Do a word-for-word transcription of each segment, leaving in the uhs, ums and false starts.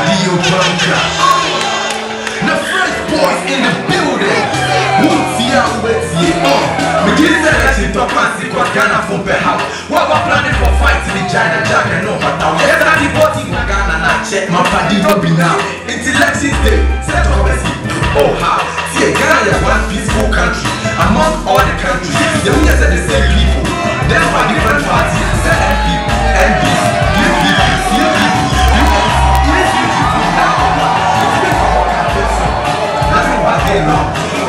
Radio Bunker. The first boys in the building. Won't see how it's here. Oh, we did that in top fancy got Ghana from the house. What we're planning for fights in the China Jack and no matter. Yes, I bought in Ghana and I check my party will be now. It's election day. Set up a seat. Oh, how? See, Ghana is one peaceful country among all the countries. The winners are the same people. There are different parties. The M P, N D C, U P P, C P P, U S, E S U P P, now one. It's been for all countries. Nothing but they know.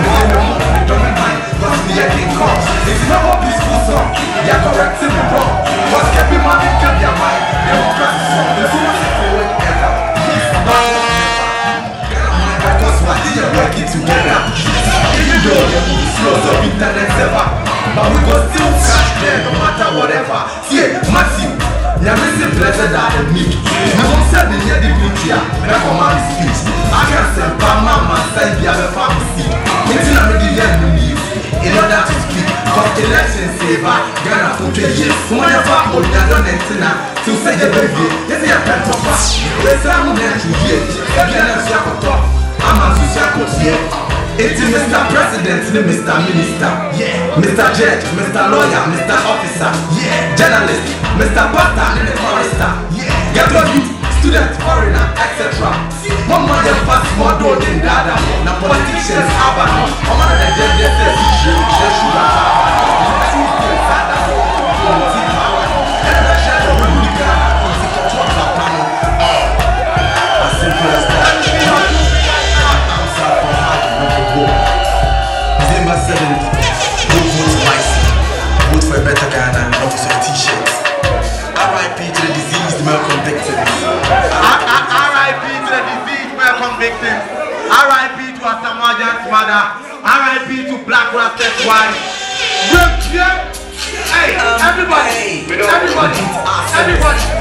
It's not a peaceful song. They are correcting me wrong. What's keeping my mind in their mind? Democracy song. The fullest forward ever. Please don't because what they are working together. Even though they move slow, so internet ever. But we go still catch them no matter whatever. See, Matthew, you're missing blessed are the meek. You won't say the near the beauty. Make a man's speech. I can say, Mama, send the other pharmacy. It's not really the in order to speak, cause election saver, Ghana for three years. Whenever old Ghana to say the baby, yes, I can't talk about. Let's have a man to hear. Ghana Shako talk. I'm a Shako here. It's Mister President, Mister Minister, yeah. Mister Judge, Mister Lawyer, Mister Officer, yeah. Journalist, Mister Pastor, and the Forester, yeah. Gather youth, student, foreigner, et cetera. One more than fast more than the other. Now politicians have a I'm one of the dead dead dead issue. They should have as simple as that. December seventh, vote vote wisely. Vote for a better Ghana, not for some t-shirts. R I P to the diseased Malcolm victims. R I P to the diseased Malcolm victims. R I P to Asamoah Gyan's mother. R I P to Black Rasta's wife. Hey, everybody, everybody, everybody.